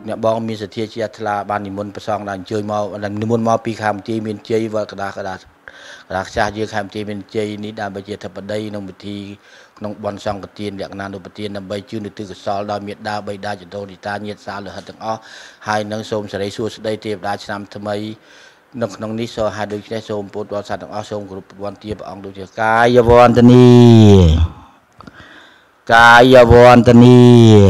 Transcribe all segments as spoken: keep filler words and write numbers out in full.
เนี่ยบองมีเสถียรเชียทลาบานนิมนต์ประซองดันเจยมาดันนิมนต์มาปีคำจีมีเจยว่ากระดากระดารักษาเยอะคำจีมีเจยนี้ดามไปเจตปได้นองบิธีนองบอลซองกระเทียนอย่างนานอุปเทียนนำใบจืดตือกระซอลดาวเมียดาใบดาจโตดิตาเนียสาเหลือหัดตั้งอ้อหายนังโสมสลายสู้ได้เทียบดาชนำทำไมนกนองนี้โซหาดูใช้โสมปวดวันสัตว์ตั้งอ้อโสมกรุบวันเทียบอ่องดูเจกายวันตนีกายวันตนี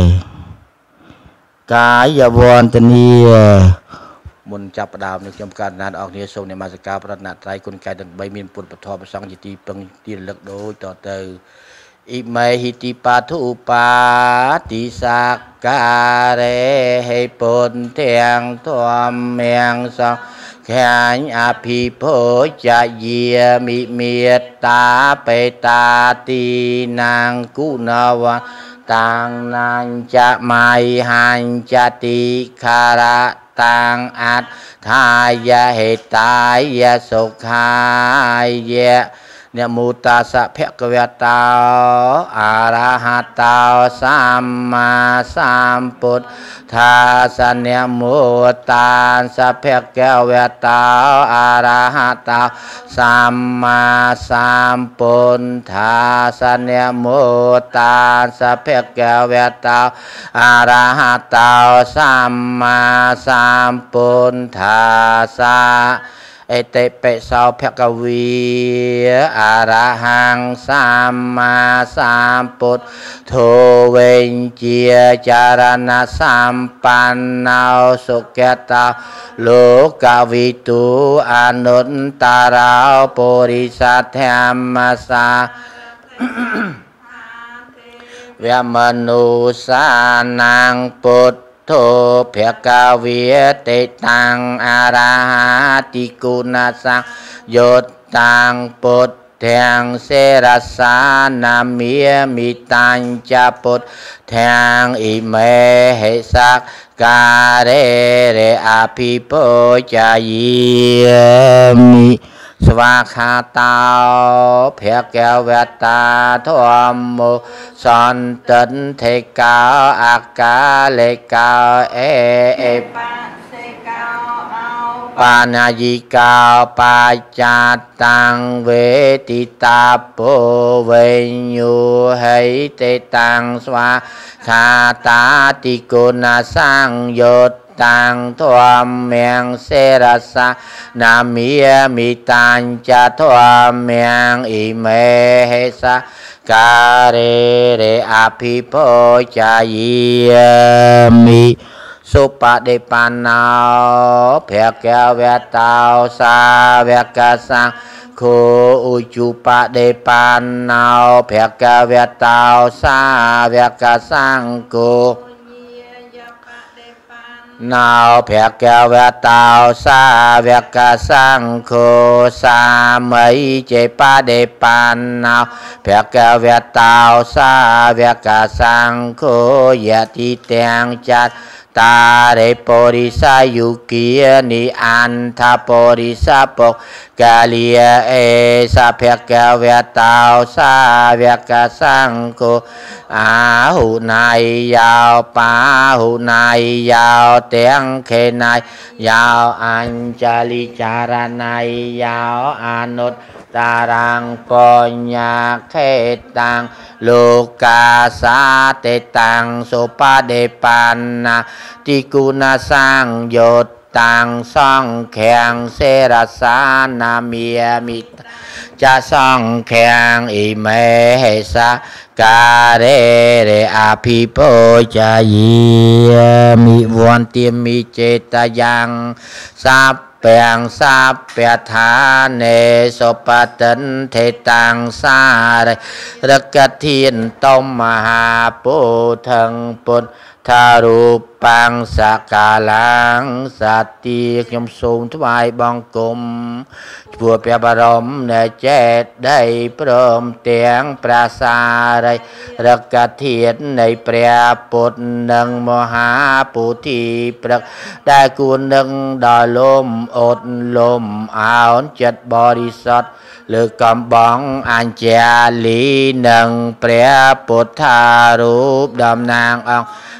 กายวันตนีมุนจับดาวในจำการนานออกเนื้อทรงในมาสกาพระนาไตรคนกายดังใบมีนปุตปทอประสังจิตีปังตีเล็กโดยต่อเตออิไมหิติปัทุปาติสักการเรให้ปนเทียงทวมเมียงสองแขนอภิโภจะเยียมิเมียตาไปตาตีนางกุณาวะตังนันจะไม่หันจะติคาระตังอัตทายะเหตายะสุขายะเนี่ยมุตตาสะเพกเวตาอาราหะตาสัมมาสัมพุทธาสะเนี่ยมุตตาสะเพกเวตาอาราหะตาสัมมาสัมพุทธาสะเนี่ยมุตตาสะเพกเวตาอาราหะตาสัมมาสัมพุทธาสะเอเตเปสาวเพกวีอาราหังสัมมาสัมพุทโธเวญเจียจารณะสัมปันนาสุเกตาโลกวิตูอนุตตาราปุริสัทธรรมสาเวมนุสานังปุตโธเพียกาเวียเตตังอาราติกุณาสังโยตังปุตแทงเสรสานามีมิตัญจะปุตแทงอิเมเหสักการเรเรอภิโภจายมิสวาคาตาเพียแก้วเวตาทวมโมสันตันเทกาอากาเลกาเอเอปานายิกาปาจาตังเวติตาโปเวญูเหเตตังสวาคาตาติกุณาสังโยตังทวมเมียงเสรสะนามีมิตัญจะทวมเมียงอิเมเหสะการเรเรอภิโภจายมิสุปะเดปานาเพียแก้วเวตาสาเวกสังโคอุจุปะเดปานาเพียแก้วเวตาสาเวกสังโคนาเพียแก้วเวตาสาเวกสังโฆสามัยเจปะเดปานาเพียแก้วเวตาสาเวกสังโฆยะติเตียงจัตตาเรปริสายุกีนิอันทาปริสาปกกาลียเอสาเพกเวตาสาเวกสังโฆอาหุนายยาวปาหุนายยาวเตียงเขนายยาวอัญจลิจารนายยาวอนุตตารังปัญญาเขตังโลกาสาเตตังโสปะเดปันนาติกุณาสังโยตังสังแข็งเสรสานามีมิจะสังแข็งอิเมเหสะการเรเรอภิโภจายมิวันเตียมิเจตยังสัพเปียงสัพเปียธาเนสปตันเทตังสาเรรกทินตมมหาปุถังปุตทารูปังสกาลังสัตติยมสูงทวายบังกลมผัวเปียบรมเนเจตได้พร้อมเตียงปราสาไรรักเทียนในเปรียปุตนังมหาปุถีปรักได้กุณนังดาลมอดลมอ่านจัดบริสัทหรือกำบังอัญเจลีนังเปรียปุทธารูปดำนางองป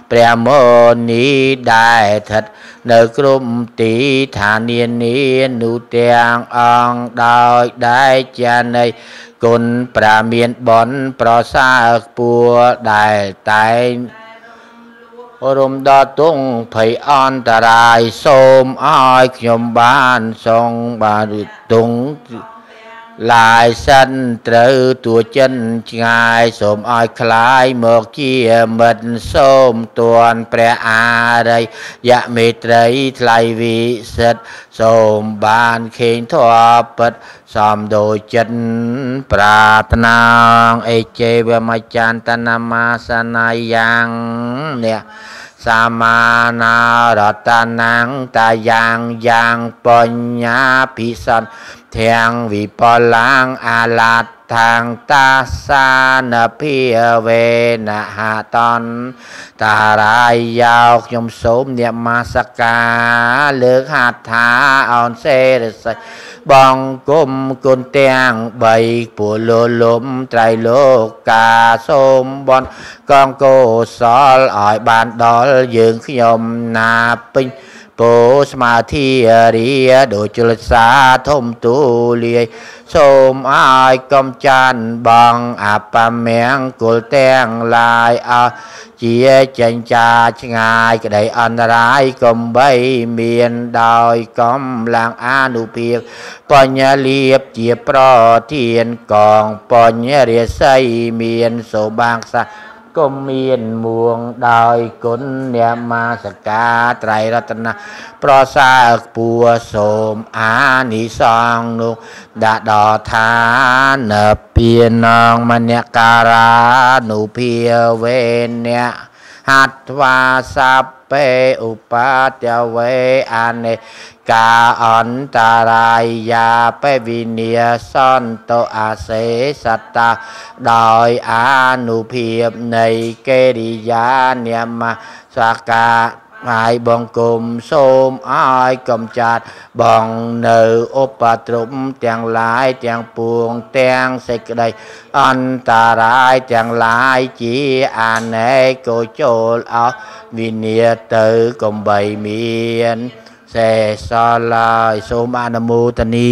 ព្រះមោនីដែលស្ថិតនៅក្រុមទីឋានានានោះទាំងអង្គដោយដែលជានៃគុណប្រាមានបនប្រសើរខ្ពស់ដែលតែងរំដល់ទងភ័យអន្តរាយសូមឲ្យខ្ញុំបានសងបានទងឡាយសិនត្រូវតួចិនឆ្ងាយសូមឲ្យคล้ายមកជាមិត្តសូមទួនព្រះអារិយមេត្រីថ្លៃវិសិទ្ធសូមបានឃើញធម៌ពិតសំដូចចិត្តប្រាថ្នាអេជេវមច្ចានតនមាសនាយ៉ាងអ្នកសាមានារតនាងតាយ៉ាងយ៉ាងបញ្ញាភិសន្ទាំងវិបលាងអាឡាតខាងតាសានភិវេនហតនតារាយយោខ្ញុំសូមនមស្ការលើកហាត់ថាអនសេរសិបងគុំគុណទាំងបីពលលលំត្រៃលោកកាសូមបនកងកុសលឲ្យបានដល់យើងខ្ញុំណាពេញពោស្មាធិរាដូចជលសាធំទូលាយសូមឲ្យកំចាន់បងអបមង្គលទាំងឡាយអស់ជាចេញចាឆ្ងាយក្តីអន្តរាយកំបីមានដោយកំឡាំងអនុភាពបញ្ញលៀបជាប្រធានកងបញ្ញរាសីមានសូបាងសាក៏មានមួងដោយគុណអ្នកមាសការត្រៃរតនៈប្រសើរខ្ពស់សូមអានិសង្ឃនោះដាក់ដល់ឋានពានងមនការានុភាវេនៈហត្វាសពេឧបតវេអនេកាអន្តរាយាបវិនិសន្តអាសេសតាដោយអនុភាពនៃកិរិយានិមសាកាហើយបង្គំសូមឲ្យកំចាត់បងនៅឧបទ្រពទាំងឡាយទាំងពួងទាំងសេចក្តីអន្តរាយទាំងឡាយជាអនេកចូលអស់វិនិច្ឆ័យទៅកំបីមានសេសឡើយសូមអនុមោទនី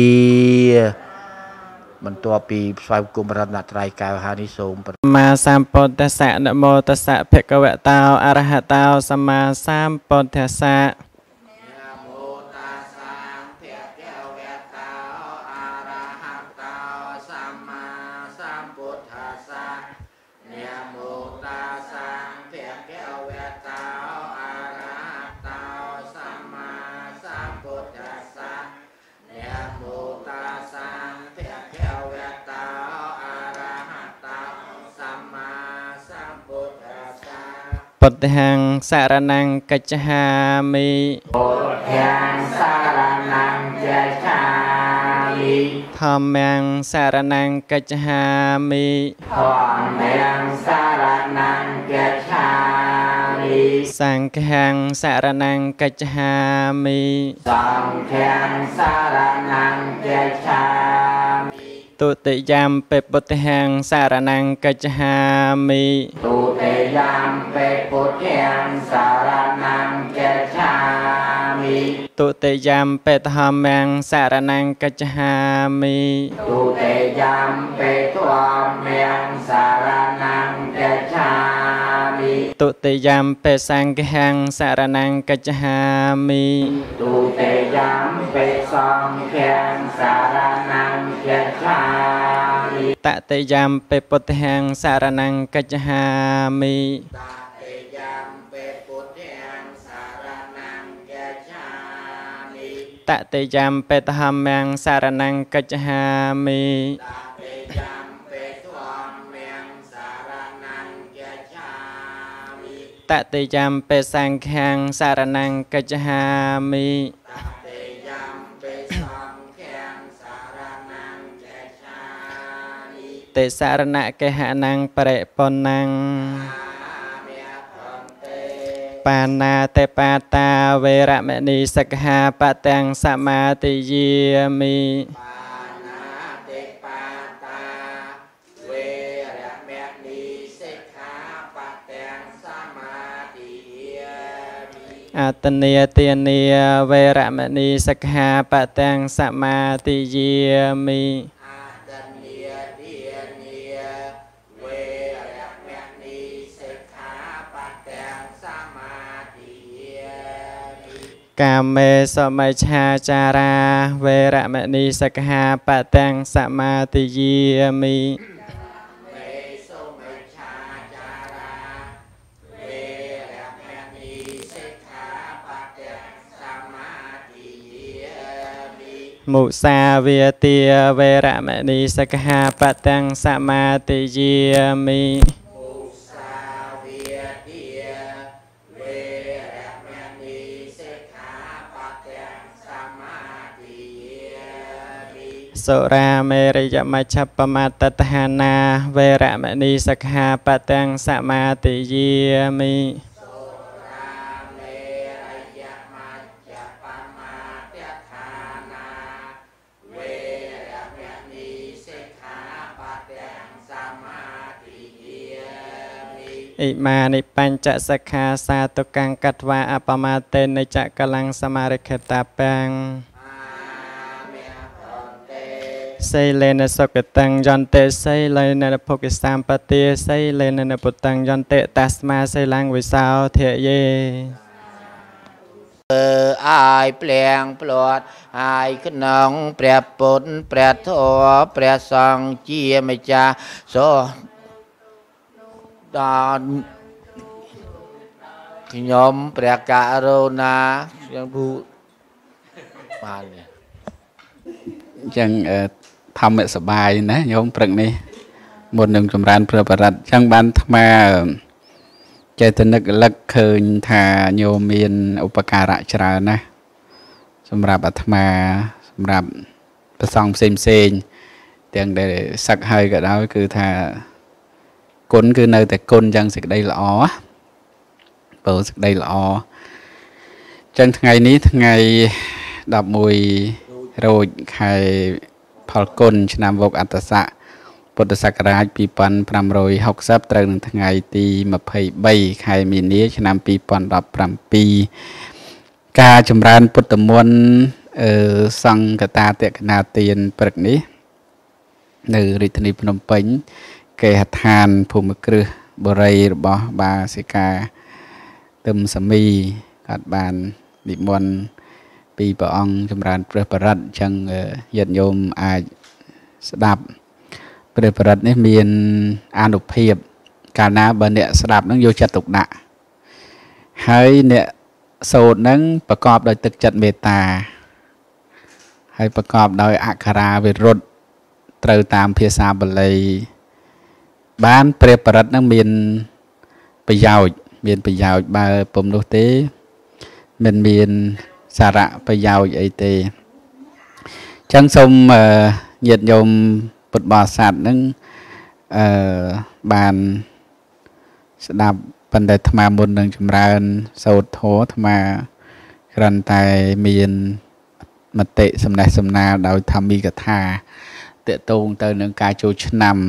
បន្ទាប់ពីស្វែងគុំរតនត្រ័យកែវហើយនេះសូមមាសម្ពុទ្ធស្សៈនមោតស្សៈភគវតោអរហតោសម្មាសម្ពុទ្ធស្សៈពុទ្ធាំសរណង្កច្ឆាមិពុទ្ធាំសរណង្កច្ឆាមិធម្មំសរណង្កច្ឆាមិធម្មំសរណង្កច្ឆាមិសង្ឃំសរណង្កច្ឆាមិសង្ឃំសរណង្កច្ឆាមិទុតិយំពេពុទ្ធាំសរណង្កច្ឆាមិទុតិយំពេពុទ្ធាំសរណង្កច្ឆាមិទុតិយំពេធម្មំសរណង្កច្ឆាមិទុតិយំពេធម្មំសរណង្កច្ឆាមិទុតិយំពេសង្ឃំសរណង្កច្ឆាមិទុតិយំពេសង្ឃំសរណង្កច្ឆាមិតតិយំពេពុទ្ធាំសរណង្កច្ឆាមិតតិយំពេពុទ្ធាំសរណង្កច្ឆាមិតតិយំពេធម្មំសរណង្កច្ឆាមិតតិយំពេធម្មំសរណង្កច្ឆាមិតតិយំពេសង្ឃំសរណង្កច្ឆាមិតតិយំពេសង្ឃំសរណង្កច្ឆាមិតិសរណកេហនំបរិបុណังបាណាតេបាតាវេរមណីសិក្ខាបទាំងសមាទិយាមិបាណាតេបាតាវេរមណីសិក្ខាបទាំងសមាទិយอัตเนียเตียเนียเวรมณีสกหาปะตังสมาติเยมิอัตเนียเตียเนียเวรมณีสกหาปะตังสมาติเยมิกามเมสมัยชาจาราเวรมณีสกหาปะตังสมาติเยมิมุสาเวเตียเวรมณีสกหาปะตังสมาติเยมิมุสาเวเตียเวรมณีสกหาปะตังสมาติเยมิสุราเมรยมัชฌปมาตตหานาเวรมณีสกหาปะตังสมาติเยมิอิมานิปัญจสขาสาตุกังกัตวาอปมาเตนจักกังสมาริคตาปังไซเลนสกตังยันเตไซเลนนภกิสามปฏิไซเลนนปุตังยันเตตัสมาไซลังวิสาวเทเยเอออายเปลี่ยงปลอดอายขนองเปรียบปุนเปรียบโทเปรียบสองเจียมจาโซตอนยมเปรียกะโรนายังผู้มาเนี่ยยังทำให้สบายนะโยมปรึกนี่บนหนึ่งจำรานเพื่อประดับจังบ้านธรรมาใจตนึกลักเคยทาโยมมีนอุปการะชรานะสำหรับอัตมาสำหรับประสองเซมเซนเตียงได้สักให้ก็ได้คือทาคนคือในแต่คนจังสิได้ละอ๋อเปิดสิได้ละอ๋อจังไงนี้ไงดับมวยโรยไข่พอลกลชนามวกอัตสะพุทธศักราชปีปันพรำโรยหกซับตรึงไงตีมาเพย์ใบไข่มีนี้ชนามปีปันดับพรำปีกาจำรานพุทธมนเออสังกตาเตกนาเตียนปรึกนี้ในริทนิพนมเพ็งเกหทานภูมิกฤห์บริยบอบาสิกาตึมสมีกัดบานดิมวนปีปองจำรานเปรประรัดจังยันโยมอาสดับเปรประรัดนี่มีอานุเพียบการน้าบันเนี่ยสดับนั่งโยจัดตุกดะให้เนี่ยโสดนั่งประกอบโดยตึกจัดเมตตาให้ประกอบโดยอัคราเวรดเตรตามเพียซาบเลยบ้านเปรียบประรัดนั่งมีนประโยชน์มีนประโยชน์บาปมโลเตมันมีนสาระประโยชน์ไอเตจังสมเหยียดโยมปุตบาสัตนั่งบานสดับปันไดธรรมาบุญหนึ่งจำรานโสดโถธรรมาครันไตมีนมเตะสำนักสำนาโดยทำมีกถาเตะตรงเตอหนึ่งกายโจชนำ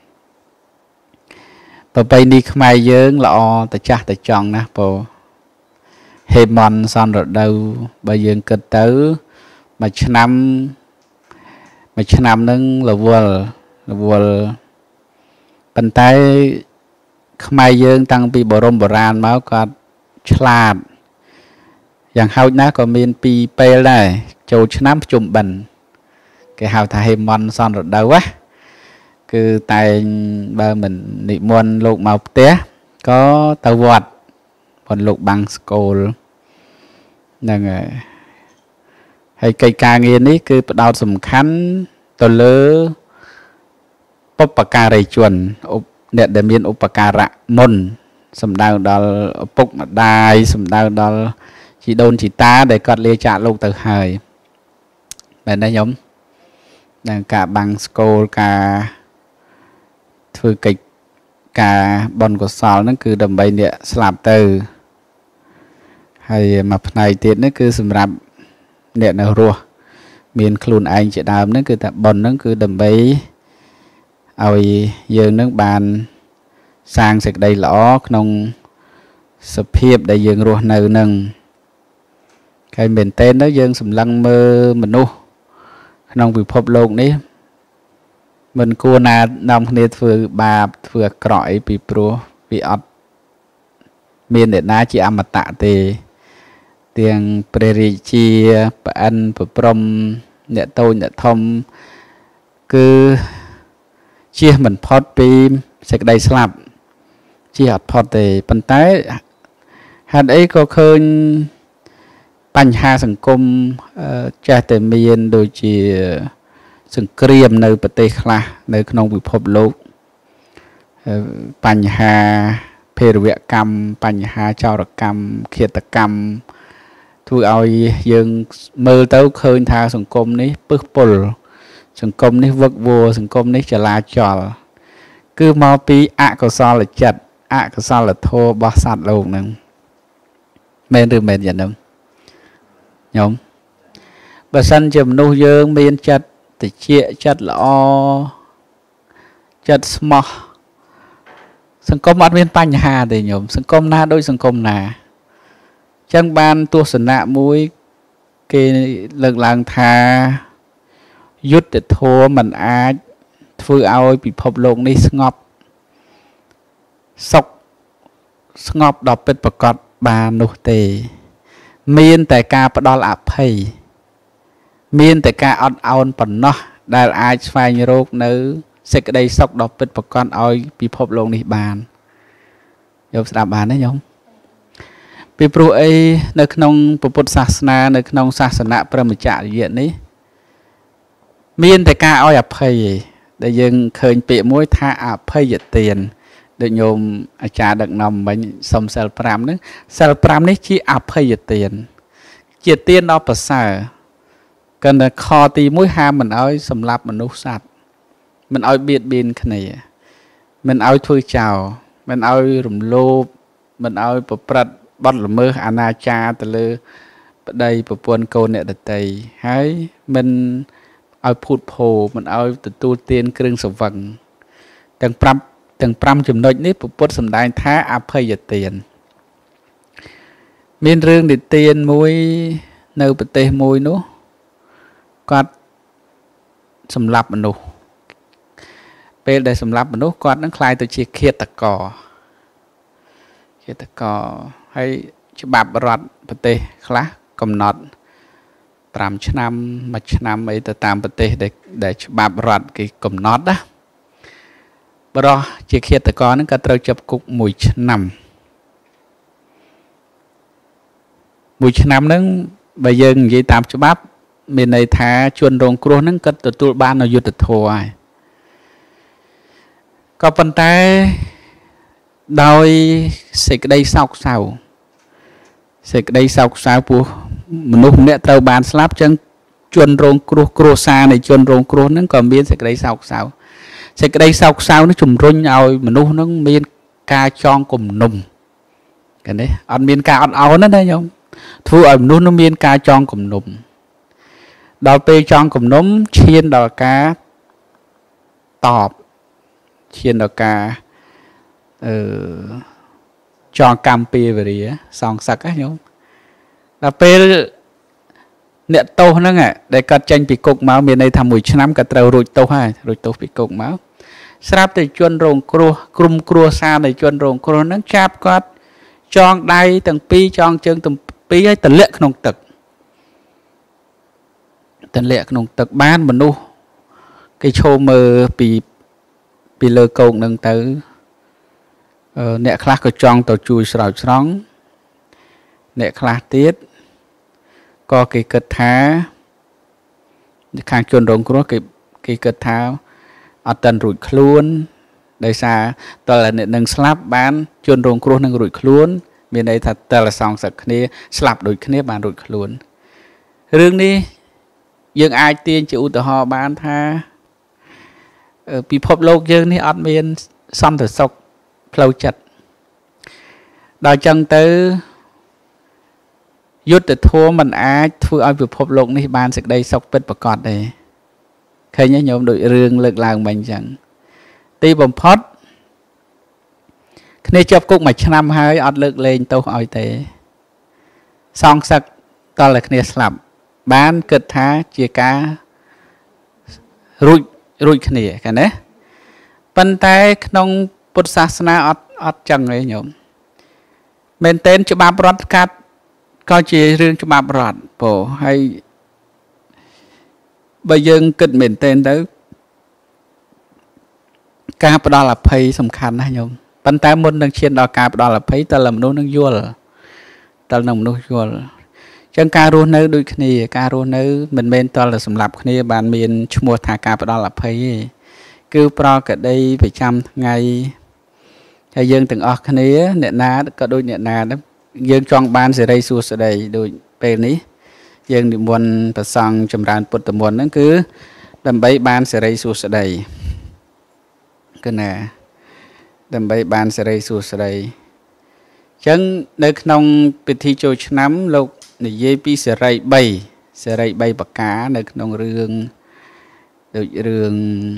ต่อไปนี้ขมายเยิ้งละอแต่จ้าแต่จองนะโปเฮมอนซอนรถเดาใบเยิ้งเกิดเต๋อมาชนำมาชนำนึงละวัวละวัวปันไตขมายเยิ้งตั้งปีบรมโบราณมาก็ฉลาดอย่างเฮานะก็มีปีเปลได้โจชน้ำจุ่มบันแกเฮาถ่ายเฮมอนซอนรถเดาวะคือtại ba mình định muốn lục màu té có tàu vọt còn lục bằng school nên hay cây ca nghe ní cứ đào sầm khăn tàu lơ bắp bạc cà rầy chuồn nẹt để miên ốp bạc cà rạ môn sầm đào đào bốc mà đai sầm đào đào chỉ đôn chỉ ta để cọt lia chạ lục từ hời bên đây nhóm nên cả bằng school cảคือกิจการบนกสอลนั่นคือดำใบเนี่ยสลับเตอร์ให้มาภายในนั่นคือสำหรับเนี่ยนรัวมีนคลูนไอจะดาวนั่นคือแต่บนนั่นคือดำใบเอาเยอะนั่งบานสร้างเสกได้หล่อขนมสเพียบได้ยังรัวเนื้อหนึ่ง cái miền tên đó dương sầm lăng mơ mình nu nông bị phập lộn đấy mình cua na nông này vừa bà vừa cõi bị pro bị ọt miền để na chỉ âm mặt tạ thì tiếng prairie chi anh prom nhẹ tôi nhẹ thông cứ chia mình phật pin sẽ đây slap chia hạt phật thì phần tái hạt ấy có khơiปัญหาสังคมใจแต่เมียนโดยจีสังเกตในประเทศละในขนมวิภพโลกปัญหาเพรเวกรรมปัญหาเจ้ารกรรมเขียตกรรมทุกเอายังมือเต้าเคยทางสังคมนี้ปึ๊กปุลสังคมนี้วักวัวสังคมนี้จะลาจอลคือมาปีอะก็ซอลจัดอะก็ซอลโทบอสัตโลกหนึ่งเมนหรือเมนอย่างนึงnhom បើសិនជាមនុស្សយើងមានចិត្តតិចចិត្តល្អចិត្តស្មោះសង្គមអត់មានបញ្ហាទេញោមសង្គមណាដូចសង្គមណាចឹងបានទស្សនៈមួយគេលើកឡើងថាយុត្តិធម៌មិនអាចធ្វើឲ្យពិភពលោកនេះស្ងប់សុខស្ងប់ដល់ពិតប្រាកដបាននោះទេមានតែការផ្ដល់អភ័យមានតែការអត់ឱនប៉ុណ្ណោះដែលអាចស្វែងរកនៅសេចក្តីសុខដ៏ពិតប្រាកដឲ្យពិភពលោកនេះបានយកស្ដាប់បានទេញោមពីព្រោះអីនៅក្នុងពុទ្ធសាសនានៅក្នុងសាសនាព្រហ្មចរិយនេះមានតែការឲ្យអភ័យដែលយើងឃើញពាក្យមួយថាអភ័យទានដូចញោមអាចារ្យដឹកនាំមិញសុំសិលប្រាំហ្នឹងសិលប្រាំនេះជាអភ័យទានជាទានដល់ប្រសើរកាន់តែខទីមួយហាមមិនឲ្យសម្លាប់មនុស្សសត្វមិនឲ្យបៀតបៀនគ្នាមិនឲ្យធ្វើចោលមិនឲ្យរំលោភមិនឲ្យប្រព្រឹត្តបទល្មើសអនាចារទៅលើប្តីប្រពន្ធកូនអ្នកដទៃហើយមិនឲ្យភូតភោមិនឲ្យទទួលទានគ្រឿងសង្វឹងទាំងប្រាប់ទាំងប្រាំចំណុចនេះពុទ្ធសម្ដែងថាអភ័យទានមានរឿងនិទានមួយនៅប្រទេសមួយនោះគាត់សម្លាប់មនុស្សពេលដែលសម្លាប់មនុស្សគាត់នឹងខ្លាយទៅជាឃាតករឃាតករហើយច្បាប់រដ្ឋប្រទេសខ្លះកំណត់ប្រាំឆ្នាំមួយឆ្នាំអីទៅតាមប្រទេសដែលដែលច្បាប់រដ្ឋគេកំណត់ណាបរោះជាឃាតករហ្នឹងក៏ត្រូវចាប់គុកមួយឆ្នាំមួយឆ្នាំហ្នឹងបើយើងនិយាយតាមច្បាប់មានន័យថាជនរងគ្រោះហ្នឹងក៏ទទួលបាននៅយុត្តិធម៌ហើយក៏ប៉ុន្តែដោយសេចក្តីសោកសៅសេចក្តីសោកសៅពោះមនុស្សម្នាក់ត្រូវបានស្លាប់ចឹងជនរងគ្រោះគ្រួសារនៃជនរងគ្រោះហ្នឹងក៏មានសេចក្តីសោកសៅសេចក្តីសោកសៅនេះជំរុញឲ្យមនុស្សហ្នឹងមានការចងគំនុំឃើញទេអត់មានការអត់ឱនណាញោមធ្វើឲ្យមនុស្សនោះមានការចងគំនុំដល់ពេលចងគំនុំឈានដល់ការតបឈានដល់ការអឺចងកម្មពីវរិយសងសឹកណាញោមដល់ពេលអ្នកទោសហ្នឹងដែលគាត់ចេញពីគុកមកមានន័យថាមួយឆ្នាំគាត់ត្រូវរួចទោសហើយរួចទោសពីគុកមកស្រាប់តែជនរងគ្រោះក្រុមគ្រួសារនៃជនរងគ្រោះហ្នឹងចាប់គាត់ចងដៃទាំងពីរចងជើងទាំងពីរឲ្យទម្លាក់ក្នុងទឹកទម្លាក់ក្នុងទឹកបានមនុស្សគេឈោមើលពីពីលើគោកហ្នឹងទៅអ្នកខ្លះក៏ចង់ទៅជួយស្រោចស្រង់អ្នកខ្លះទៀតក៏គេគិតថាខាងជនរងគ្រោះគេគេគិតថាអត់ទាន់រួចខ្លួនដោយសារតើអ្នកនឹងស្លាប់បានជនរងគ្រោះនឹងរួចខ្លួនមានន័យថាតើសងសឹកគ្នាស្លាប់ដូចគ្នាបានរួចខ្លួនរឿងនេះយើងអាចទាញជាឧទាហរណ៍បានថាពិភពលោកយើងនេះអត់មានសន្តិសុខផ្លូវចិត្តដល់ចឹងទៅយុទ្ធធម៌មិនអាចធ្វើឲ្យពិភពលោកនេះបានសេចក្តីសុខពិតប្រាកដទេឃើញទេញោមដូចរឿងលើកឡើងមិញអញ្ចឹងទីបំផុតគ្នាជាប់គុកមួយឆ្នាំហើយអត់លើកលែងទោសឲ្យទេសងសឹកតតលតែគ្នាស្លាប់បានគិតថាជាការរួចរួចគ្នាកាលណាប៉ុន្តែក្នុងពុទ្ធសាសនាអត់អត់ចឹងទេញោមមែនតើច្បាប់រដ្ឋកាត់ក៏ជារឿងច្បាប់រដ្ឋពោហើយបើយើងគិតមែនតើទៅការផ្ដល់អភ័យសំខាន់ណាស់ញោមប៉ុន្តែមុននឹងឈានដល់ការផ្ដល់អភ័យតើមនុស្សនឹងយល់តើនឹងមនុស្សយល់ចឹងការរស់នៅដូចគ្នាការរស់នៅមិនមែនតតែសម្រាប់គ្នាបានមានឈ្មោះថាការផ្ដល់អភ័យទេគឺប្រកដីប្រចាំថ្ងៃហើយយើងទាំងអស់គ្នាអ្នកណាក៏ដូចអ្នកណាដែរយើងចង់បានសេរីសួស្តីដូចពេលនេះយើងនិមន្តប្រសង់ចម្រើនពុទ្ធមន្តហ្នឹងគឺដើម្បីបានសេរីសួស្តីគឺណាដើម្បីបានសេរីសួស្តីអញ្ចឹងនៅក្នុងពិធីចូលឆ្នាំលោកនិយាយពីសេរីបីសេរីបីប្រការនៅក្នុងរឿងដូចរឿង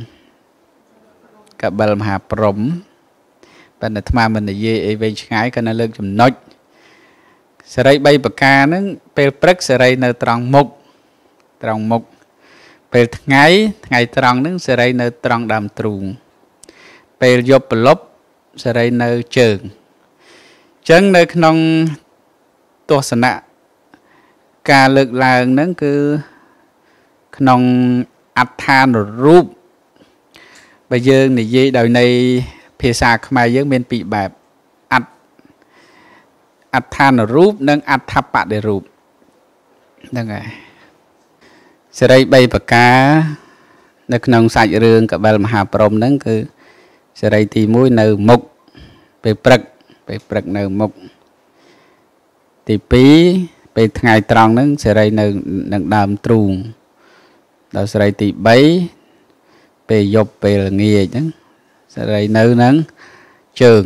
កបិលមហាព្រហ្មប៉ុន្តែអាត្មាមិននិយាយអីវែងឆ្ងាយក៏នៅលើកចំណុចសេរីបីប្រការហ្នឹងពេលព្រឹកសេរីនៅត្រង់មុខត្រង់មុខពេលថ្ងៃថ្ងៃត្រង់ហ្នឹងសេរីនៅត្រង់ដើមទ្រូងពេលយប់ប្រលប់សេរីនៅជើងអញ្ចឹងនៅក្នុងទស្សនៈការលើកឡើងហ្នឹងគឺក្នុងអត្ថានុរូបបើយើងនិយាយដោយនៃភាសាខ្មែរយើងមានពីរបែបអត្តអត្ថានុរូបនិងអត្ថបដិរូបហ្នឹងហើយសេរីបីប្រការនៅក្នុងសាច់រឿងកបិលមហាព្រហ្មហ្នឹងគឺសេរីទីមួយនៅមុខពេលព្រឹកពេលព្រឹកនៅមុខទីពីរពេលថ្ងៃត្រង់ហ្នឹងសេរីនៅនឹងដើមទ្រូងដល់សេរីទីបីពេលយប់ពេលល្ងាចហ្នឹងសេរីនៅនឹងជើង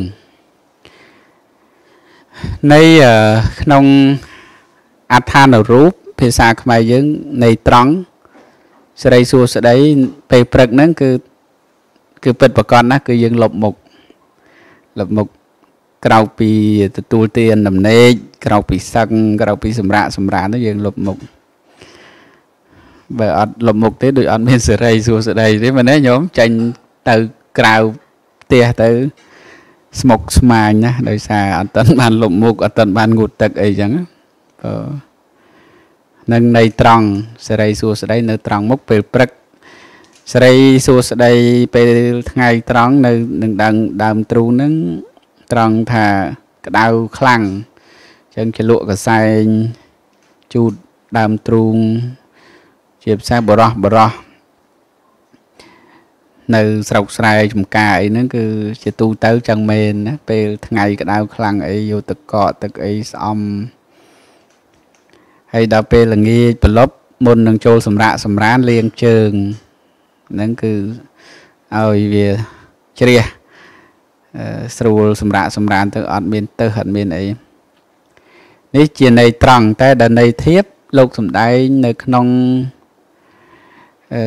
នៃក្នុងអត្ថានុរូបភាសាខ្មែរយើងនៃត្រង់សេរីសួស្តីពេលព្រឹកហ្នឹងគឺគឺពិតប្រកបណាស់គឺយើងលបមុខលបមុខក្រៅពីទទួលទានដំណេកក្រៅពីសឹកក្រៅពីសម្រាកសម្រានទៅយើងលបមុខបើអត់លបមុខទេដូចអត់មានសេរីសួស្តីទេមែនទេញោមចាញ់ទៅក្រៅផ្ទះទៅស្មុកស្មាញណាដោយសារអត់ទាន់បានលបមុខអត់ទាន់បានងូតទឹកអីចឹងបើនឹងនៃត្រង់សេរីសួស្តីនៅត្រង់មុខពេលព្រឹកសេរីសួស្តីពេលថ្ងៃត្រង់នៅនឹងដើមដើមទ្រូងហ្នឹងត្រង់ថាក្តៅខ្លាំងអញ្ចឹងជាលក់កសែងជូតដើមទ្រូងជាភាសាបរោះបរោះនៅស្រុកស្រែចំការអីហ្នឹងគឺជាទូទៅចឹងមែនណាពេលថ្ងៃក្តៅខ្លាំងអីយកទឹកកកទឹកអីស្អំហើយដល់ពេលល្ងាចប្រឡប់មុននឹងចូលសម្រាកសម្រានលាងជើងហ្នឹងគឺឲ្យវាជ្រះស្រួលសម្រាកសម្រានទៅអត់មានទៅអត់មានអីនេះជាន័យត្រង់តែដល់ន័យធៀបលោកសំដែងនៅក្នុងអឺ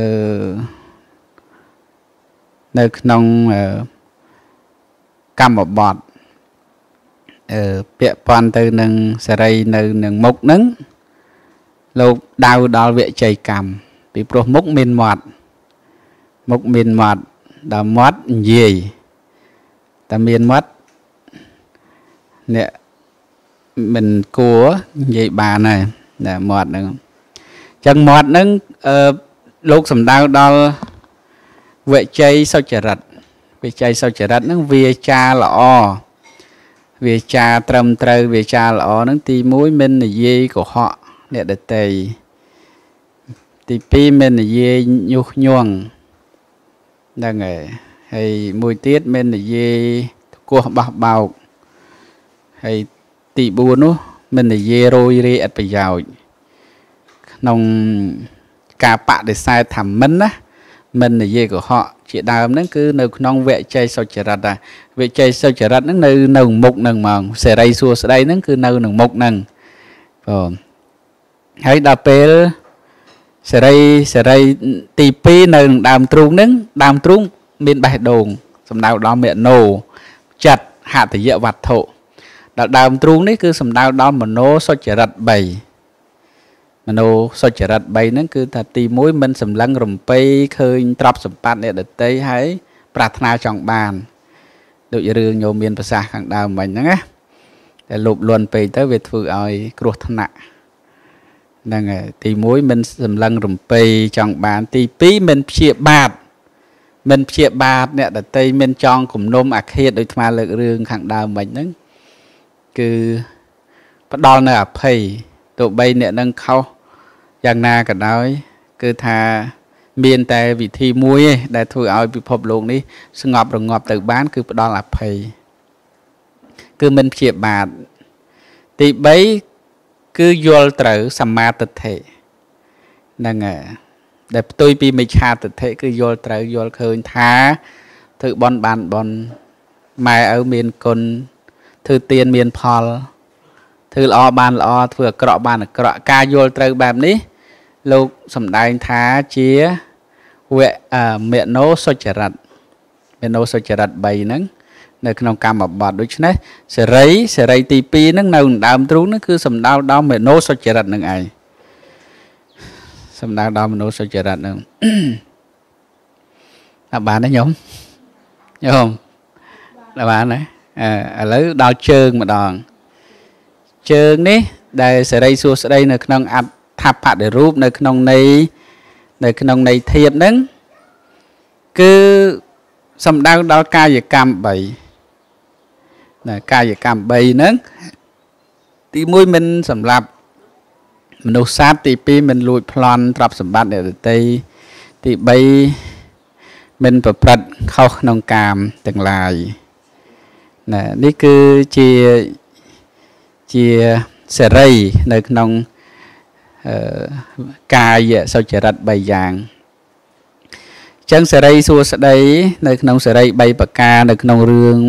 នៅក្នុងកម្មបទអឺពាក់ព័ន្ធទៅនឹងសេរីនៅនឹងមុខហ្នឹងលោកដៅដល់វិជ័យកម្មពីព្រោះមុខមានមាត់មុខមានមាត់ដល់មាត់និយាយតែមានមាត់អ្នកមិនគួរនិយាយបានហើយតែមាត់ហ្នឹងអញ្ចឹងមាត់ហ្នឹងអឺលោកសំដៅដល់វិជ័យសុចរិតវិជ័យសុចរិតហ្នឹងវាចាល្អវាចាត្រឹមត្រូវវាចាល្អហ្នឹងទីមួយមិននិយាយកុហកអ្នកដទៃទីពីរមិននិយាយញុះញង់ហ្នឹងហើយហើយមួយទៀតមិននិយាយគោះបោះបោកហើយទីបួននោះមិននិយាយរយរាយឥតប្រយោជន៍ក្នុងការបដិសេធថាមិនណាមិននិយាយកុហកជាដើមហ្នឹងគឺនៅក្នុងវិជ័យសុចរិតដែរវិជ័យសុចរិតហ្នឹងនៅនៅមុខហ្នឹងហ្មងសេរីសួស្តីហ្នឹងគឺនៅក្នុងមុខហ្នឹងបងហើយដល់ពេលសេរីសេរីទីពីរនៅក្នុងដើមទ្រូងហ្នឹងដើមទ្រូងមានបេះដូងសំដៅដល់មโนចិត្តហតយវត្ថុដល់ដើមទ្រូងនេះគឺសំដៅដល់មโนសុចរិតបីมโนสุจริตใบนั้นคือถ้าตีมุ้ยมันสำลังรำไปเคยตรับสัมปันเนี่ยเด็ดเตยให้ปรารถนาจองบานโดยเรื่องโยมเมียนภาษาข้างดาวมันนะแต่หลบลวนไปเตยเวทฝือเอากรุธนะนั่นไงตีมุ้ยมันสำลังรำไปจองบานตีปีมันเฉียบบาดมันเฉียบบาดเนี่ยแต่เตยมันจองขุมนมอาเคดโดยมาเลือกเรื่องข้างดาวมันนั้นคือพระดอนในอภัยตัวใบเนี่ยนั่งเข้าอย่างนากันน้อยคือทาเมียนแต่วิธีมวยได้ถูกเอาไปพบโลกนี้สงบระงบtừบ้านคือพระดอนอภัยคือมันเฉียบบาดตีใบคือโยลตรือสัมมาติเถนั่นไงแต่ตัวปีไม่ชาติเถคือโยลตรือโยลเคยท้าถือบอลบานบอลไม่เอาเมียนคนถือเตียนเมียนพอลถือละอบานละอเถื่อกระบานกระกายโยลตรือแบบนี้ลูกสำได้ท้าเชียเวเมโนสุจริตเมโนสุจริตใบนั้นในขนมกรรมบดด้วยใช่ไหมเสรีเสรีตีปีนั้นในดาวตรุนั่นคือสำดาวดาวเมโนสุจริตหนึ่งไอสำดาวดาวเมโนสุจริตหนึ่งอาบานนะโยมโยมอาบานนะอ่าแล้วดาวเชิงมาดองเชิงนี้ได้เสรีสู้เสรีในขนมอัดทับผัดในรูปในขนมในในขนมในเทียบนั้นคือสำดาวดาวกายกรรมใบกายกรรมใบนั้นตีมุ้ยมันสำหรับมนุษย์ศาสตร์ตีปีมันลุยพลอนตรับสมบัติเนี่ยตีตีใบมันประพฤติเข้าขนมกรรมต่างลายนะนี่คือเจียเจียเสรีในขนมกายสุจริตใบยางจังเสรีสัวสดในขนมเสรีใบปากกาในขนมเรื่อง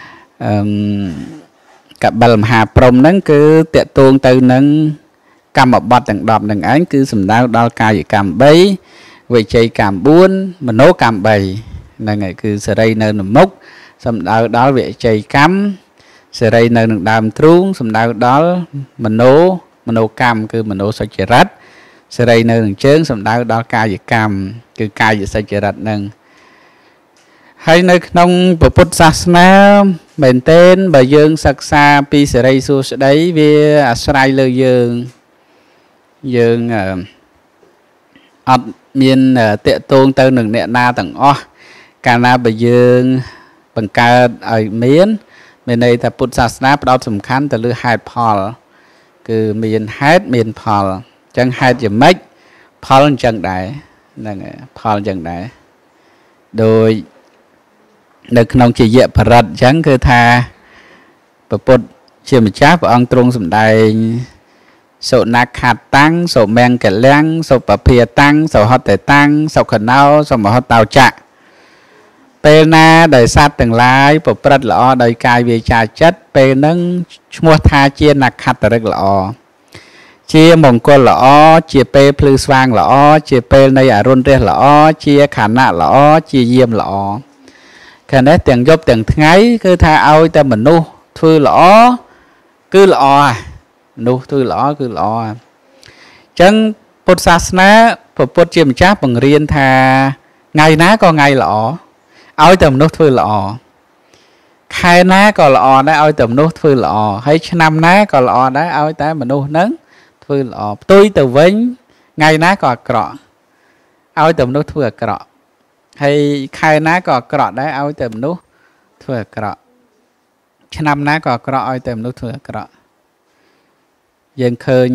กับบาลมหาพรหมนั้นคือเตะตวงตือนั้นกรรมบัตต่างดอกต่างอันคือสำนักดาวกายกรรมใบวิจัยกรรมบุญมโนกรรมใบนั่นไงคือเสรีในหนุ่มมุกสำนักดาววิจัยกรรมเสรีในหนึ่งดาวตรุงสำนักดาวมโนมโนกรรมคือมโนสุจริตเสรีในหนึ่งเชิงสำนักดาวกายกรรมคือกายสุจริตหนึ่งให้ในขนมพุทธศาสนาเหมือนเต้นใบยืงศักษาปีเสรีสุดได้เวียอาศัยเลยยืงยืงอัดมีนเตะตรงเตอหนึ่งเนี่ยนาต่างอ้อการนาใบยืงบังการไอเมียนในในแต่พุทธศาสนาเราสำคัญแต่เรื่องไฮพอลคือมีนไฮเมียนพอลจังไฮจะไม่พอลจังได้นั่นไงพอลจังได้โดยในขนมจีเยะพรัดจังคือทาประพุทธเชื่อมจ้าพระองค์ตรงสมได้โสนักขาดตั้งโสแมงกะเลี้ยงโสปะเพียตั้งโสฮอตแต่ตั้งโสขนาวโสมฮอตเตาจะเปนาได้ซาดต่างหลายประพฤติละอโดยกายเวชาจัดเปนังชัวทาเจียนักขัดตรึกละอเจียมงคลละอเจียเปพลือสว่างละอเจียเปในอรุณเรละอเจียขานะละอเจียเยี่ยมละอขณะเตียงยบเตียงไงคือถ้าเอาแต่มนุษย์ทื่อหล่อคือหล่อมนุษย์ทื่อหล่อคือหล่อจังพุทธศาสนาพระพุทธเจ้าจ้าบังเรียนทาไงนะก็ไงหล่อเอาแต่มนุษย์ทื่อหล่อใครนะก็หล่อได้เอาแต่มนุษย์ทื่อหล่อให้ชนำนะก็หล่อได้เอาแต่มนุษย์นั้นทื่อหล่อตุ้ยแต่เว้นไงนะก็เกราะเอาแต่มนุษย์ทื่อเกราะให้ใครนะก็เกราะได้เอาแต่มนุษย์ทั่วเกราะชนำนะก็เกราะเอาแต่มนุษย์ทั่วเกราะยังเคย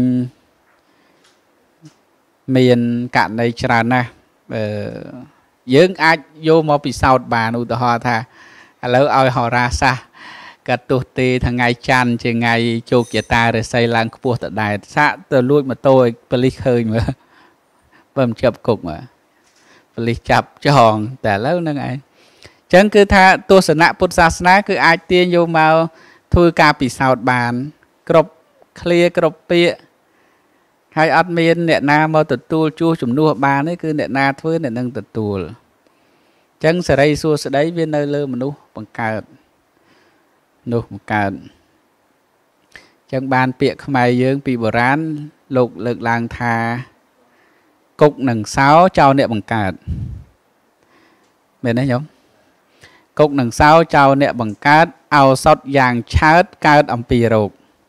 มีนกะในชรานะยังอาจโยมเอาไปสาวบานอุตหะท่าแล้วเอาหอราซะกระตุกตีทางไงจันจะไงโจกีตาหรือใส่ลังขบวนแต่ได้ซะตัวลุยมาโตยปลิเคยมาเบิ่มจับกุกมาผลิตจับจองแต่แล้วนั่งไงจังคือถ้าตัวศาสนาพุทธศาสนาคืออาจเตียนโยมเอาทุยกาปิสาวบานกรบเคลียกรบเปียให้อัดเมียนเนี่ยนามาตัดตัวจูจุ่มนัวบานนี่คือเนี่ยนาทุยเนี่ยนั่งตัดตัวจังสไลซัวสไลเวียนเนอร์เลอมนุษย์บังการนุษย์บังการចឹងបានពាក្យខ្មែរយើងពីបុរាណលោកលើកឡើងថាគុកនឹងសោចោលអ្នកបង្កើតមែនទេញោមគុកនឹងសោចោលអ្នកបង្កើតឱសថយ៉ាងឆើតកើតអំពីរោគ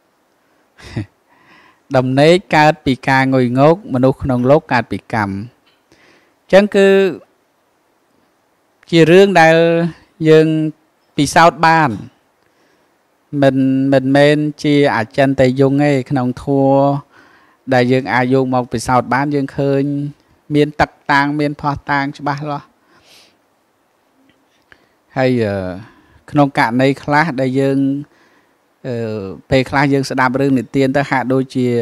ដំណេកកើតពីការងុយងោកមនុស្សក្នុងលោកកើតពីកម្មចឹងគឺជារឿងដែលយើងពិសោធន៍បានមិនមិនមែនជាអចិន្ត្រៃយងទេក្នុងធัวដែលយើងអាចយកមកពិសោធន៍បានយើងឃើញមានទឹកតាងមានផោះតាងច្បាស់លាស់ហើយក្នុងករណីខ្លះដែលយើងអឺពេលខ្លះយើងស្ដាប់រឿងនិទានទៅហាក់ដូចជា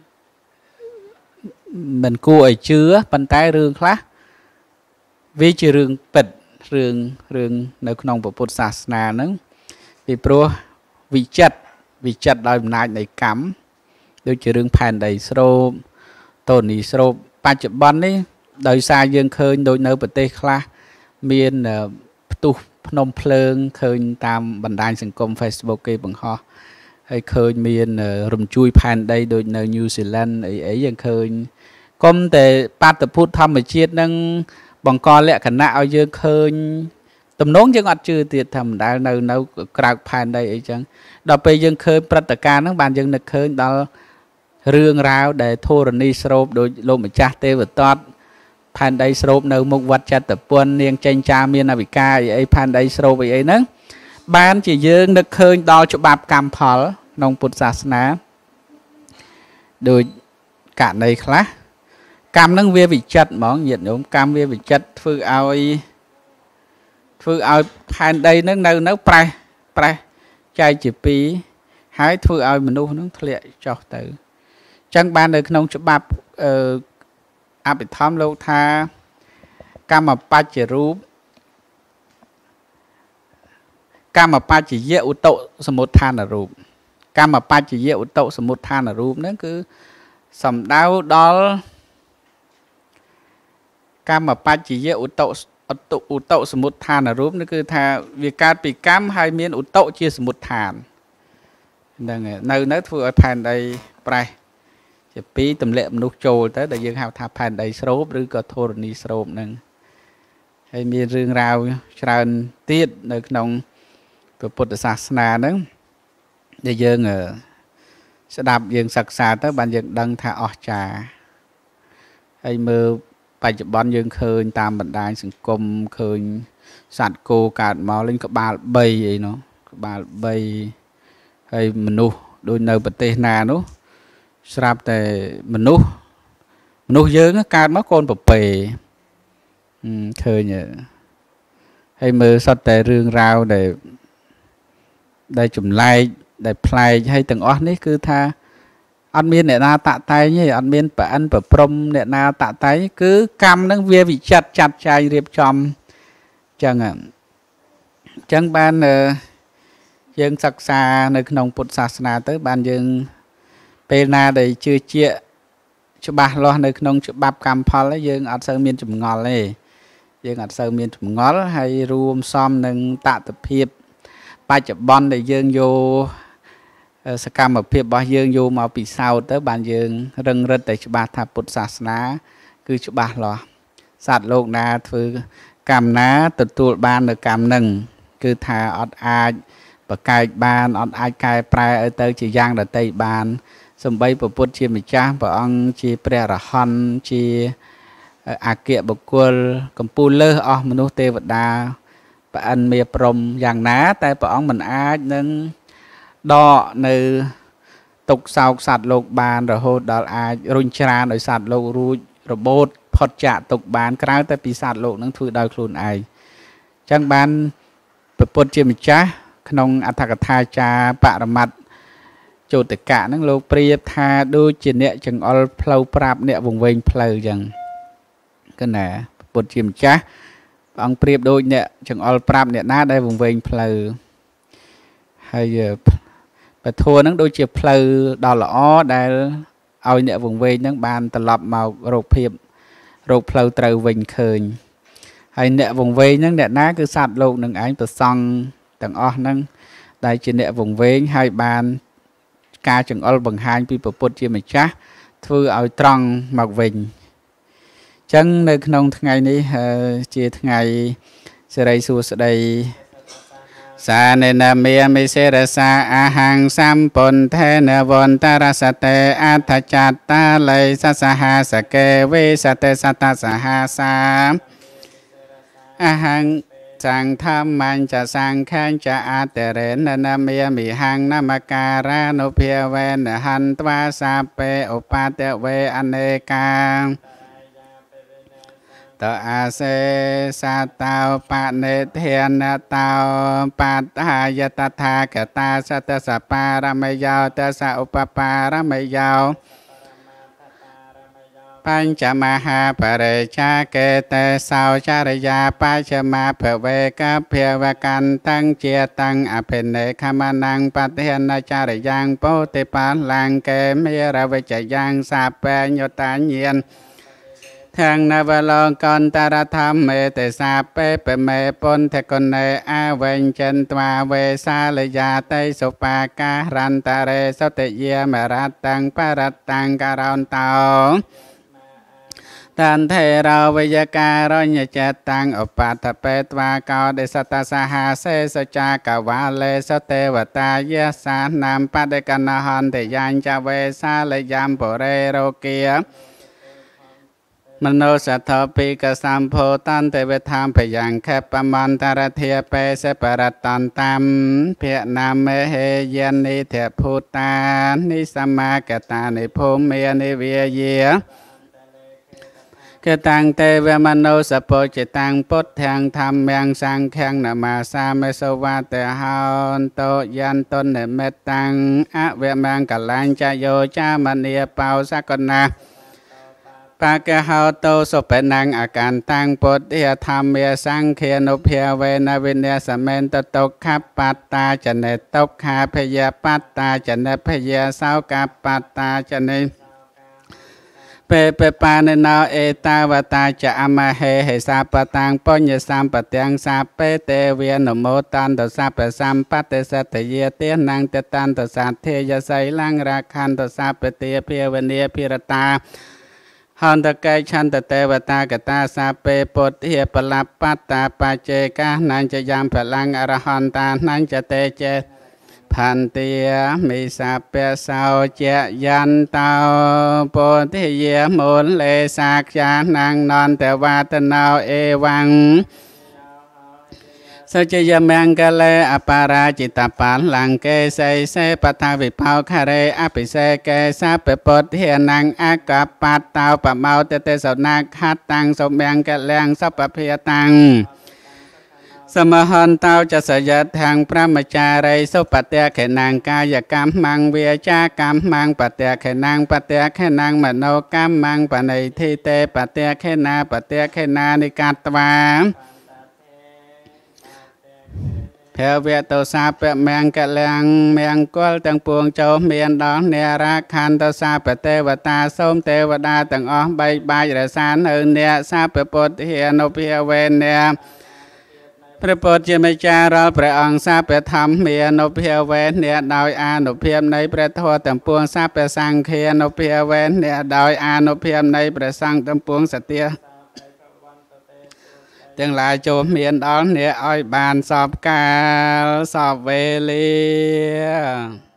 មិនគួរឲ្យជឿប៉ុន្តែរឿងខ្លះវាជារឿងពិតរឿងរឿងនៅក្នុងពុទ្ធសាសនាហ្នឹងពីព្រោះវិចិត្រវិចិត្រដោយអំណាចនៃកម្មដូចជារឿងផែនដីស្រូបតូនីស្រូបបច្ចុប្បន្ននេះដោយសារយើងឃើញដូចនៅប្រទេសខ្លះមានផ្ទុះភ្នំភ្លើងឃើញតាមបណ្ដាញសង្គម Facebook គេបង្ហោះហើយឃើញមានរំជួយផែនដីដូចនៅ New Zealand អីអីយើងឃើញគុំតែបាតុភូតធម្មជាតិនឹងបង្កលក្ខណៈឲ្យយើងឃើញទំនងយើងអត់ជឿទៀតថាមិនដែលនៅនៅក្រៅផែនដីអីចឹងដល់ពេលយើងឃើញព្រឹត្តិការណ៍ហ្នឹងបានយើងនឹកឃើញដល់រឿងរ៉ាវដែលធរណីស្រូបដោយលោកម្ចាស់ទេវទត្តផែនដីស្រូបនៅមុខវត្តចតុពន្ធនាងចេញចាមានអវិការអីអីផែនដីស្រូបអីអីហ្នឹងបានជាយើងនឹកឃើញដល់ច្បាប់កម្មផលក្នុងពុទ្ធសាសនាដោយករណីខ្លះកម្មហ្នឹងវាវិចិត្រហ្មងញាតិញោមកម្មវាវិចិត្រធ្វើឲ្យធ្វើឲ្យផែនដីហ្នឹងនៅនៅប្រេះប្រេះចែកជាពីរហើយធ្វើឲ្យមនុស្សហ្នឹងធ្លាក់ចុះទៅអញ្ចឹងបាននៅក្នុងច្បាប់អឺអភិធម្មលោកថាកម្មបច្ចរូបកម្មបច្ចយៈឧតុសមុដ្ឋានរូបកម្មបច្ចយៈឧតុសមុដ្ឋានរូបហ្នឹងគឺសំដៅដល់កម្មបច្ចយៈឧតុឧតុឧតុសមុដ្ឋានរូបនេះគឺថាវាកើតពីកម្មហើយមានឧតុជាសមុដ្ឋានហ្នឹងនៅនៅធ្វើឲ្យផែនដីប្រេះជាពីរទម្លាក់មនុស្សចូលទៅដែលយើងហៅថាផែនដីស្រូបឬក៏ធរណីស្រូបហ្នឹងហើយមានរឿងរ៉ាវច្រើនទៀតនៅក្នុងពុទ្ធសាសនាហ្នឹងដែលយើងស្ដាប់យើងសិក្សាទៅបានយើងដឹងថាអស្ចារ្យហើយមើលបច្ចុប្បន្នយើងឃើញតាមបណ្ដាញសង្គមឃើញសត្វគោកើតមកលេងក្បាលបីអីនោះក្បាលបីហើយមនុស្សដូចនៅប្រទេសណានោះស្រាប់តែមនុស្សមនុស្សយើងកើតមកកូនប្រពែឃើញហើយមើលសត្វតែរឿងរ៉ាវដែលដែលចម្លែកដែលប្លែកហើយទាំងអស់នេះគឺថាអត់មានអ្នកណាតាក់តែងទេអត់មានប្រអិនប្រព្រំអ្នកណាតាក់តែងគឺកម្មនឹងវាវិចិត្រចាត់ចែងរៀបចំចឹងអញ្ចឹងបានយើងសិក្សានៅក្នុងពុទ្ធសាសនាទៅបានយើងពេលណាដែលជឿជាក់ច្បាស់លាស់នៅក្នុងច្បាប់កម្មផលយើងអត់សូវមានចម្ងល់ទេយើងអត់សូវមានចម្ងល់ហើយរួមសំនឹងតថភាពបច្ចុប្បន្នដែលយើងយកសកម្មភាពរបស់យើងយកមកពិសោធន៍ទៅបានយើងរឹងរិតតែច្បាស់ថាពុទ្ធសាសនាគឺច្បាស់លាស់សត្វលោកណាធ្វើកម្មណាទទួលបាននៅកម្មនឹងគឺថាអត់អាចបកែកបានអត់អាចកែប្រែឲ្យទៅជាយ៉ាងដទៃបានសំបីព្រះពុទ្ធជាម្ចាស់ព្រះអង្គជាព្រះរហន្តជាអគ្គបុគ្គលកម្ពូលលើសអស់មនុស្សទេវតាប្រអិនមេព្រំយ៉ាងណាតែព្រះអង្គមិនអាចនឹងដកនៅទុកសោកសត្វលោកបានរហូតដល់អាចរុញច្រានឲ្យសត្វលោករួចរបូតផុតចាកទុកបានក្រៅតែពីសត្វលោកនឹងធ្វើដោយខ្លួនឯងអញ្ចឹងបានព្រះពុទ្ធជាម្ចាស់ក្នុងអដ្ឋកថាចារបរមត្តចោតកៈហ្នឹងលោកប្រៀបថាដូចជាអ្នកចង្អុលផ្លូវប្រាប់អ្នកវង្វេងផ្លូវអញ្ចឹងគឺណាព្រះពុទ្ធជាម្ចាស់ព្រះអង្គប្រៀបដូចអ្នកចង្អុលប្រាប់អ្នកណាដែលវង្វេងផ្លូវហើយពធហ្នឹងដូចជាផ្លូវដ៏ល្អដែលឲ្យអ្នកវង្វេងហ្នឹងបានត្រឡប់មករកភាពរកផ្លូវត្រូវវិញឃើញហើយអ្នកវង្វេងហ្នឹងអ្នកណាគឺសត្វលោកនឹងឯងប្រសង់ទាំងអស់ហ្នឹងដែលជាអ្នកវង្វេងហើយបានការចង្អុលបង្ហាញពីពុទ្ធជាម្ចាស់ធ្វើឲ្យត្រង់មកវិញអញ្ចឹងនៅក្នុងថ្ងៃនេះជាថ្ងៃសិរីសួស្តីសានេនមេមិសេរសាអាហੰសម្ពុនថេនវន្តរសតេអដ្ឋចតាល័យសសហសកេវេសតេសតសហសាអាហੰចង្ធម្មញ្ចសង្ខញ្ចអតរេននមេមិហੰនមការៈនុភាវេនហន្ត្វាសាពេឧបតវេអនេកាតអាសេសាតោបនិធានតោបតាយតថាកតាសតសបារមយោតសឧបបារមយោបញ្ចមហាបរិចាកេតេសោចារយាបច្ចមាភវេកភាវកាន់តੰជាតੰអភិនេខមណੰបតិហនចារយ៉ាងពោតិបាលังកេមេរវិជ្ជយ៉ាងសាបញ្ញតាញានខាងនវលោកន្តរធម្មមេទេសាពេបមេពុនធកនេអវេញ្ចិនត្វាវេសាលយាតៃសុបាការន្តរេសតិយាមរតੰបរតੰករោនតោតានថេរវិយការញ្ញចេតੰឧបតបេត្វាកោដេសតសហសេសចាកវាលេសទេវតាយសានាមបដិកណហន្តយាញ្ចវេសាលយាមបុរេរោគាមនោសថពិកសម្ភោតន្តវេធាមភយ៉ាងខេបមន្តរធាបេសេបរតន្តំភៈណាមេហេយនិធភូតានិសមាកតានិភូមេនិវិយាកតាំងទេវមនោសពោចតាំងពុទ្ធាំងធម្មំសង្ឃាំងនមាសាមេសវតេហោនតោយន្តនិមេតੰអវមង្គលាញ្ចយោចាមនីបោសកណាបកហោតោសុបេណੰអកានតាំងពុទ្ធិធម្មាសង្ឃានុភាវេនវិនសមេនតតុក្ខបត្តាចនេតុក្ខាភយបត្តាចនេភយសោកបត្តាចនេពេពេបានិណោអេតាវតាចអមហេហេសាបតាំងបញ្ញសម្បទាំងសាពេទេវានមោតន្តសពសម្បតិសតយេទានੰតតន្តសាធេយសៃលੰរាខន្តសពតិភាវនីភិរតាហន្តកៃឆន្តទេវតាកតាសាពេពុទ្ធិបលបត្តាបច្ចេកាណញ្ចយាមផលੰអរហន្តាណញ្ចតេចេផន្តិមិសាពេសោចយន្តោពុទ្ធិយមូលលេសាខ្យាណੰនន្តវតណោអេវੰសច្ចយមង្គលេអបរាជិតបាលង្កេសៃសេបថាវិភោខរេអភិសេកេសាពពុទ្ធិណੰអកបតតោបមោតទេសនាខតੰសុមង្គលាំងសពភិតੰសមហន្តោចសយថាំងប្រមចារីសុបតេខេណੰកាយកម្មំវាចាកម្មំបតេខេណੰបតេខេណੰមនោកម្មំបណៃធិតេបតេខេណាបតេខេណានិកាត្វាភវតោសាពមង្គលាំងមង្គលទាំងពួងចូលមានដល់នេរាខន្តសាពទេវតាសូមទេវតាទាំងអស់បីបាច់រសានៅអ្នកសាពពុទ្ធិអនុភាវេអ្នកព្រះពុទ្ធជាម្ចាស់រាល់ព្រះអង្គសាពធម្មមានអនុភាវេអ្នកដោយអនុភាពនៃព្រះធម៌ទាំងពួងសាពសង្ឃាអនុភាវេអ្នកដោយអនុភាពនៃព្រះសង្ឃទាំងពួងសទាទាំងឡាយចូលមានដល់អ្នកឲ្យបានសពកាលសពវេលា